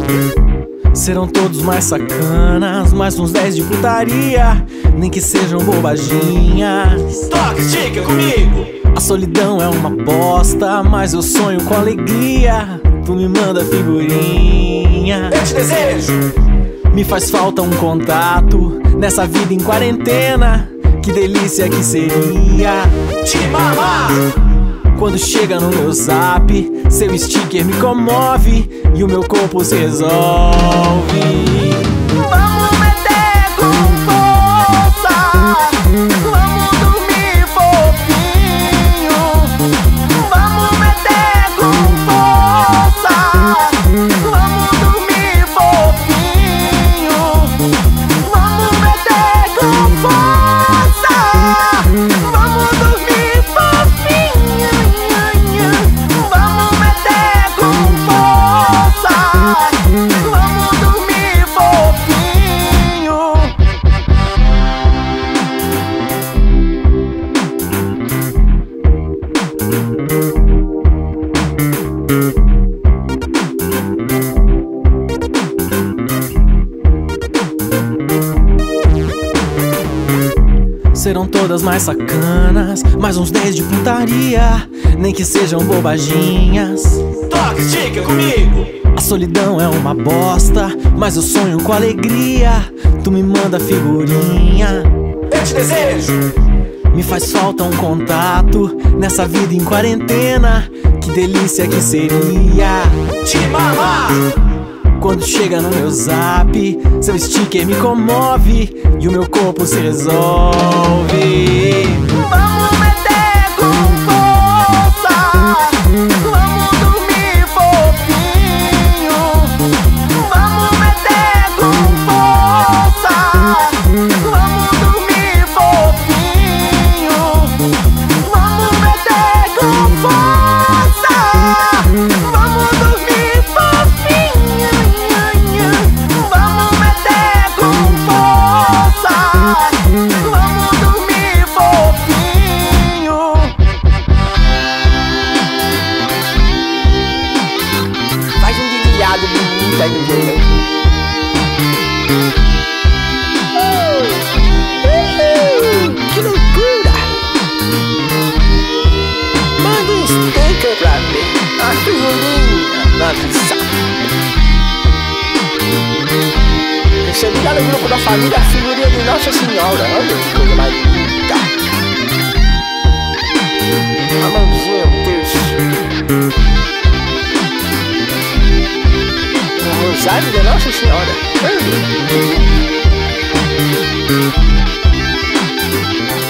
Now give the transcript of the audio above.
Serão todos mais sacanas, mais uns 10 de putaria, nem que sejam bobaginhas. Toca, estica comigo. A solidão é uma bosta, mas eu sonho com alegria. Tu me manda figurinha. Eu te desejo. Me faz falta um contato nessa vida em quarentena. Que delícia que seria te mamar. Quando chega no meu zap, seu sticker me comove e o meu corpo se resolve. Vamos meter com força, vamos dormir fofinho. Vamos meter com força, vamos dormir fofinho. Vamos meter com força, vamos dormir fofinho. Vamos meter com força, vamos dormir fofinho. Serão todas mais sacanas, mais uns 10 de putaria, nem que sejam bobaginhas. Toca, estica comigo. A solidão é uma bosta, mas eu sonho com alegria. Tu me manda figurinha. Eu te desejo. Me faz falta um contato nessa vida em quarentena. Que delícia que seria te mamar. Quando chega no meu zap, seu sticker me comove e o meu corpo se resolve. Vamos meter com força, vamos dormir fofinho. Vamos meter com força, vamos dormir fofinho. Vamos meter com força, vamos dormir fofinho. Vamos meter com força, vamos dormir fofinho. Faz um desviado bonito aí no jeito. Que loucura! Manda um sticker pra mim, a figurinha na missão. Recebi lá no grupo da família a figurinha de Nossa Senhora. Olha que coisa mais linda. A mãozinha, um terço. O rosário de Nossa Senhora.